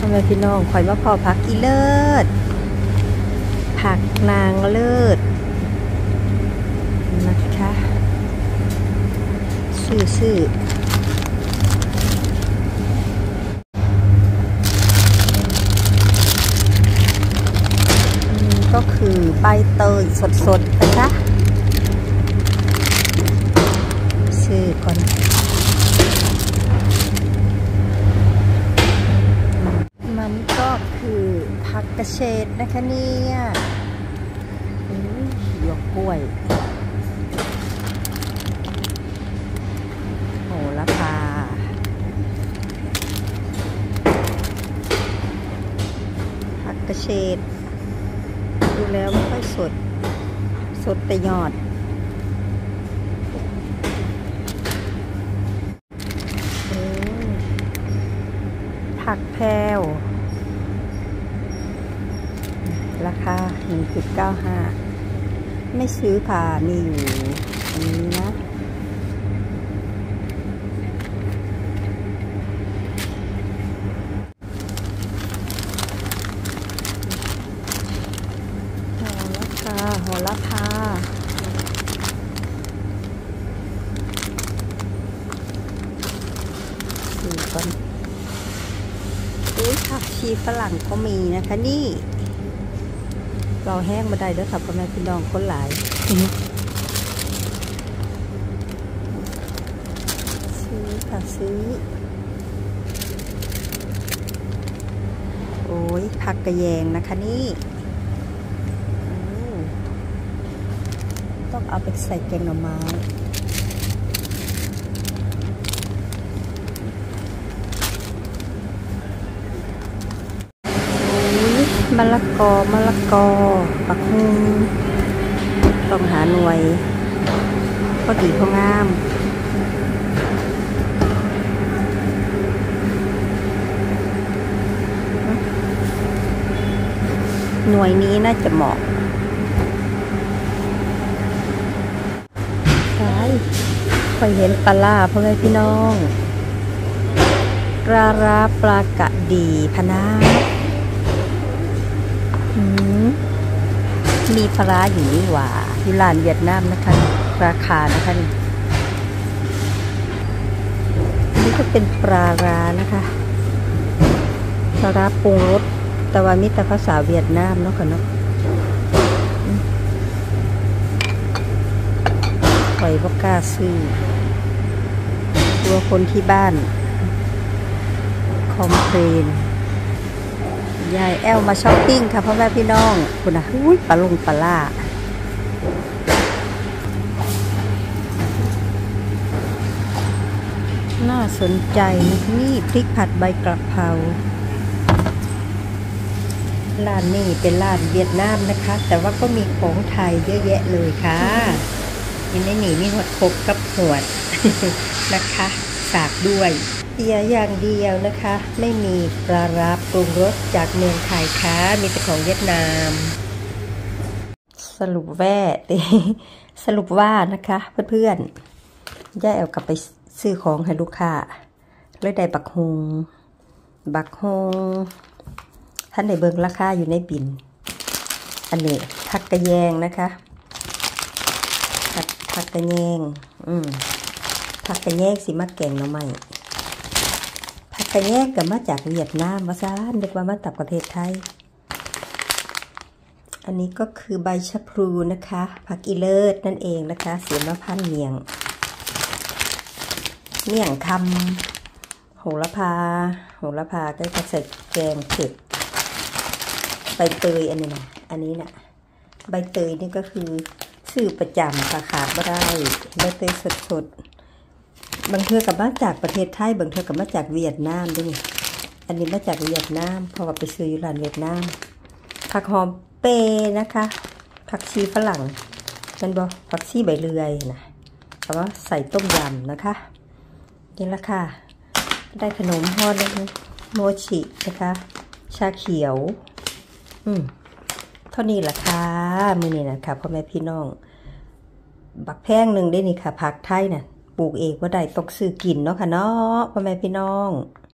อแม่พี่น้องคอยมาพอผักอีเลิศผักนางเลิศนะคะซื่อก็คือใบเตยสดๆนะคะซื้อก่อนมันก็คือผักกระเฉดนะคะเนี่ยหยวกกล้วยโหระพาผักกระเฉดดูแล้วไม่ค่อยสดแต่ยอดผักแพรวราคา 1.95 ไม่ซื้อค่ะมีอยู่อันนี้นะโหระพาดูก่อนผักชีฝรั่งก็มีนะคะนี่เราแห้งมาได้ด้วยค่ะพ่อแม่พี่น้องคนหลายซื้อค่ะซื้อโอ้ยผักกระแยงนะคะนี่ต้องเอาไปใส่แกงหน่อไม้มะละกอปักหุ่งต้องหาหน่วยพอดีพองามหน่วยนี้น่าจะเหมาะใช่เคยเห็นปลาล่าพ่อแม่พี่น้องปลาร้าปลากะดีพะน้ามีปลาอยู่นี่หว่าที่ร้านเวียดนามนะคะราคานะคะนี่ก็เป็นปลาร้านะคะปลาร้าปรุงรสแต่ว่ามีแต่ภาษาเวียดนามเนาะค่ะเนาะปล่อยว่ากล้าซื้อตัวคนที่บ้านคอมเพลนยายแอลมาช้อปปิ้งค่ะพ่อแม่พี่น้องคุณนะปลาล่าน่าสนใจนี่พริกผัดใบกระเพราร้านนี้เป็นร้านเวียดนามนะคะแต่ว่าก็มีของไทยเยอะแยะเลยค่ะยังในนี่มีหดครบกับหวดนะคะฝากด้วยอย่างเดียวนะคะไม่มีปลาร้าปรุงรสจากเมืองไทยค่ะมีแต่ของเวียดนามสรุปว่านะคะเพื่อนๆย่าเอากลับไปซื้อของให้ลูกค้าเลยได้บักฮงท่านได้เบิ่งราคาอยู่ในบินอันนี้ผักกระแยงนะคะผักกระแยงผักกระแยงสิมาแกงหน่อไม้ผักกระแยงกับมาจากเวียดนามมาซะนึกว่ามาจากประเทศไทยอันนี้ก็คือใบชะพลูนะคะผักอีเลิศนั่นเองนะคะเสียมะพร้าวเมี่ยงคำโหระพาก็จะใส่แกงเผ็ดใบเตยอันนี้นะใบเตยนี่ก็คือซื้อประจำขาดไม่ได้ใบเตยสดบางเธอกับมาจากประเทศไทยบางเธอกับมาจากเวียดนามด้วยนี่อันนี้มาจากเวียดนามเพราะว่าไปซื้ออยู่ร้านเวียดนามผักหอมเปนะคะผักชีฝรั่งนั่นบอกผักชีใบเลื่อยนะแต่ว่าใส่ต้มยำนะคะนี่ละค่ะได้ขนมฮอดโมชินะคะชาเขียวเท่านี้ละค่ะมื้อนี้นะคะพ่อแม่พี่น้องบักแพงหนึ่งได้นี่ค่ะผักไทยน่ะปลูกเองว่าได้ตกซื้อกินเนาะค่ะเนาะพ่อแม่พี่น้อง